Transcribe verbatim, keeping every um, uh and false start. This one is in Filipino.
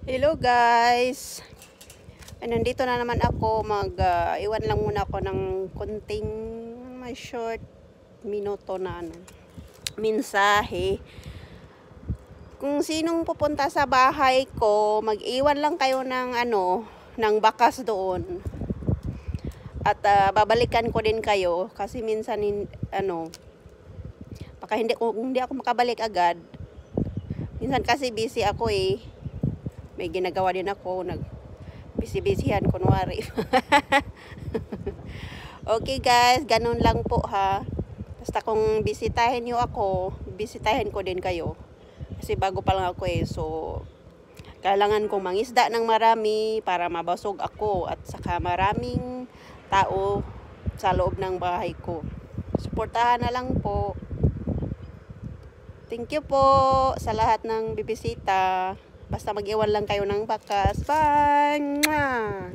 Hello guys! Ay, nandito na naman ako. Mag-iwan lang muna ako ng konting may short minuto na ano, mensahe. Kung sinong pupunta sa bahay ko, mag-iwan lang kayo ng ano, ng bakas doon. At uh, babalikan ko din kayo kasi minsan in, ano, baka hindi, kung hindi ako makabalik agad. Minsan kasi busy ako eh. May ginagawa din ako, nag busy-busyhan kunwari. Okay guys, ganun lang po ha. Basta kung bisitahin niyo ako, bisitahin ko din kayo. Kasi bago pa lang ako eh, so kailangan kong mangisda ng marami para mabasog ako at saka maraming tao sa loob ng bahay ko. Suportahan na lang po. Thank you po sa lahat ng bibisita. Basta mag-iwan lang kayo ng bakas. Bye! Mwah!